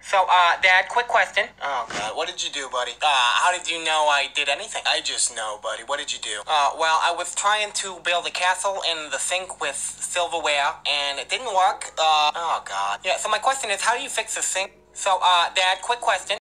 Dad, quick question. Oh, God. What did you do, buddy? How did you know I did anything? I just know, buddy. What did you do? Well, I was trying to build a castle in the sink with silverware, and it didn't work. Oh, God. Yeah, so my question is, how do you fix the sink? Dad, quick question.